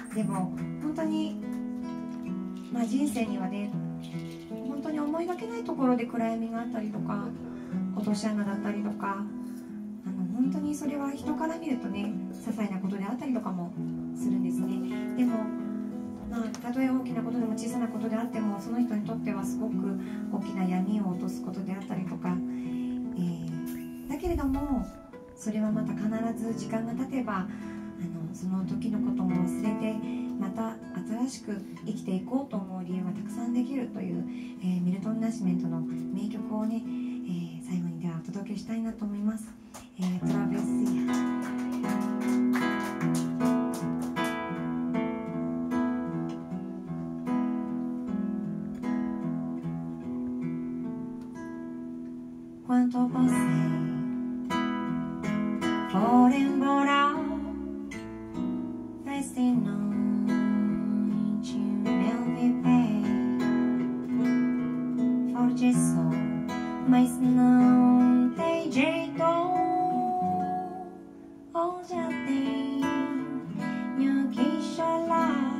でも本当に、人生にはね、本当に思いがけないところで暗闇があったりとか、落とし穴だったりとか、本当にそれは人から見るとね、些細なことであったりとかもするんですね。でもたとえ大きなことでも小さなことであっても、その人にとってはすごく大きな闇を落とすことであったりとか、だけれどもそれはまた必ず時間が経てばその時のことも忘れて、また新しく生きていこうと思う理由がたくさんできるという、ミルトン・ナシメントの名曲をね、最後にではお届けしたいなと思います。トラベスイヤQuanto você for embora desta noite, meu viver forte sou, mas não tem jeito. Hoje eu tenho que chorar,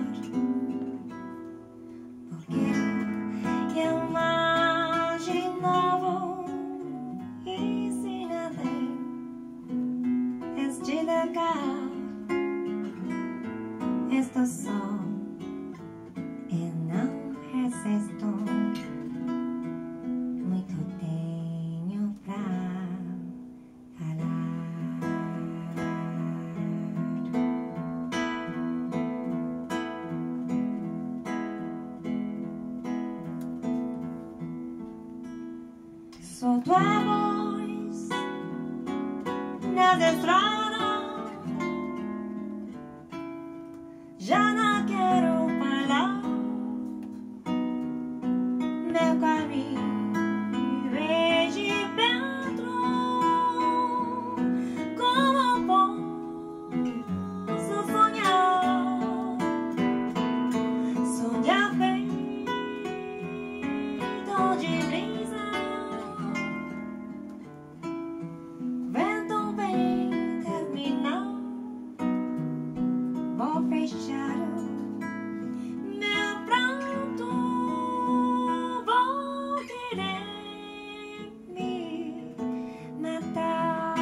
porque eu imaginava este lugar, estou só e não resisto. Muito tenho pra falar. Sou tua voz nas estradas, já não quero parar. Meu caminho vejo dentro, como posso sonhar, sonhar feito de brisa. Vento vem terminar, vou fechar meu pranto, vou querer me matar.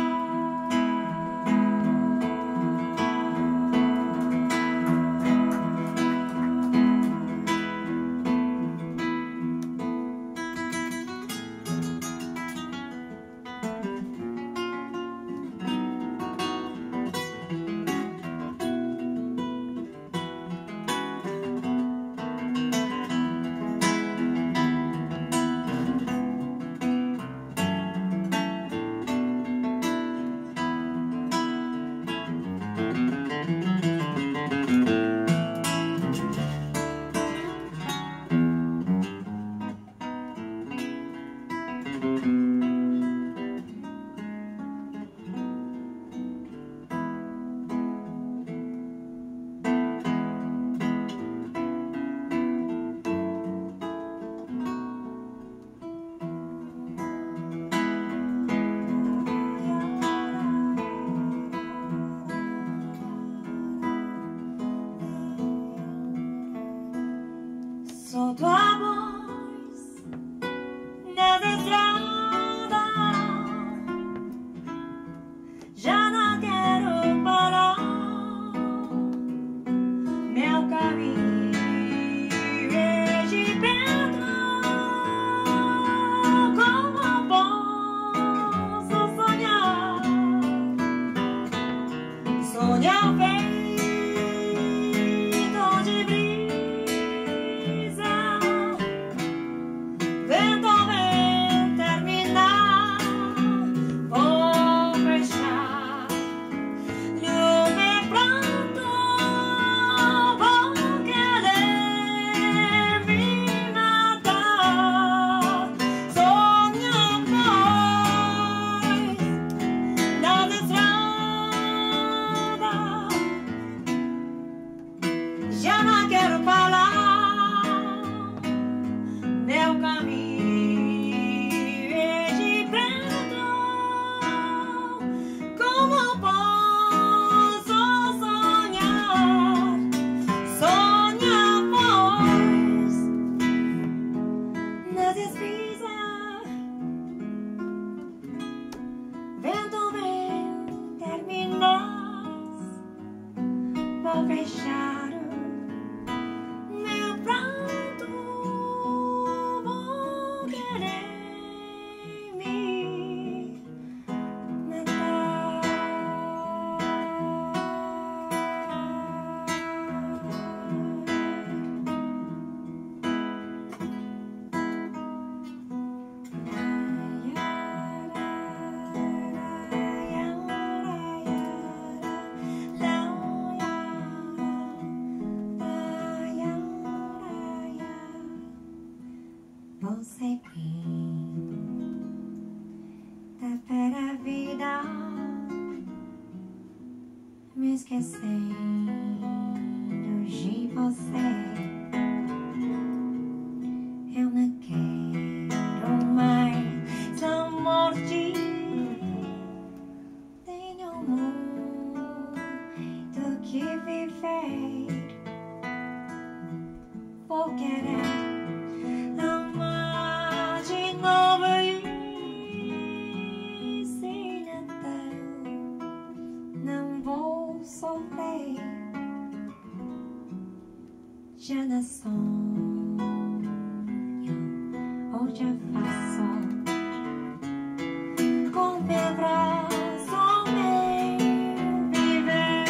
Sou tua voz nas estradas, já não quero parar. Meu caminho vejo dentro, como posso sonhar, sonhar feito de brisa. Vento vem terminar, vou fechar no meu pranto, vou querer me matar. Sonho pois nas estradas, vou fechar meu pranto, vou querer me matar. Vou seguir pela vida, me esquecendo de você. Eu não quero mais amor de tenho muito que viver. Vou querer amar de novo e sem Natal não vou sofrer. Já não sonho ou já faço com meu braço meu viver.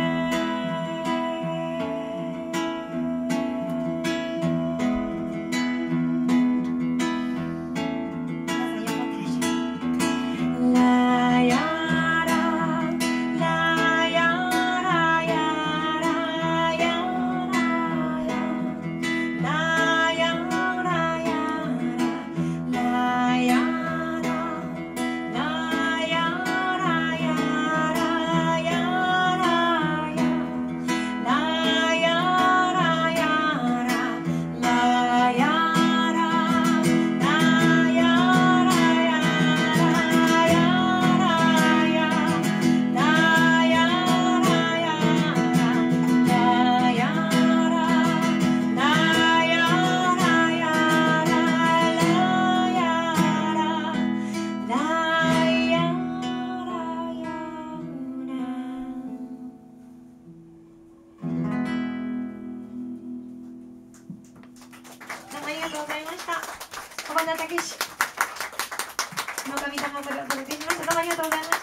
ありがとうございました。小花武史の神様をお届けしました。どうもありがとうございました。